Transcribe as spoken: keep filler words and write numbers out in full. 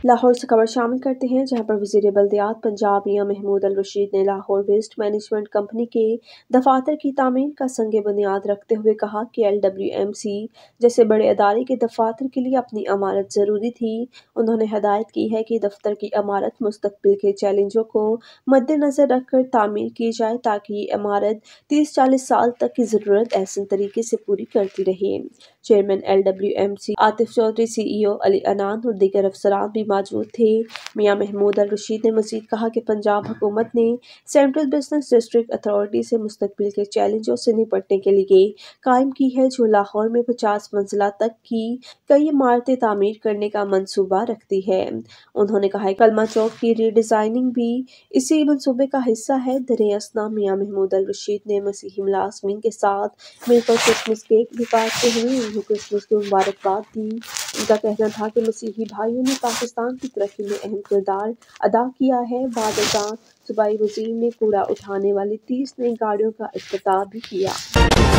लाहौर से खबर शामिल करते हैं, जहां पर वज़ीर बल्दियात पंजाब मियां महमूद अल रशीद ने लाहौर वेस्ट मैनेजमेंट कंपनी के दफातर की तामीर का संग बुनियाद रखते हुए कहा कि एल डब्ल्यू एम सी जैसे बड़े अदारे के दफातर के लिए अपनी अमारत ज़रूरी थी। उन्होंने हदायत की है कि दफ्तर की अमारत मुस्तकबिल के चैलेंजों को मद्देनज़र रखकर तामीर की जाए ताकि ये इमारत तीस चालीस साल तक की ज़रूरत एहसन तरीके से पूरी करती रहे। Chairman L W M C Atif Chaudhry, C E O Ali Anan और दीगर अफसरान भी मौजूद थे। मियां महमूद अल रशीद ने मज़ीद कहा कि पंजाब हुकूमत ने सेंट्रल बिजनेस डिस्ट्रिक्ट अथॉरिटी से मुस्तकबिल के चैलेंजों से निपटने के लिए कायम की है, जो लाहौर में पचास मंजिला तक की कई इमारतें तामीर करने का मंसूबा रखती है। उन्होंने कहा कि कलमा चौक की रीडिज़ाइनिंग भी इसी मंसूबे का हिस्सा है। दरे असना मियां महमूद अल रशीद ने मसीही मुलाज़मीन के साथ मिलकर क्रिसमस केक भी काटते हुए उन्हें क्रिसमस की मुबारकबाद दी। उनका कहना था कि मसीही भाइयों ने पाकिस्तान की तरक्की में अहम किरदार अदा किया है। बाद अज़ां सूबाई वज़ीर ने कूड़ा उठाने वाली तीस नई गाड़ियों का इफ्तिताह भी किया।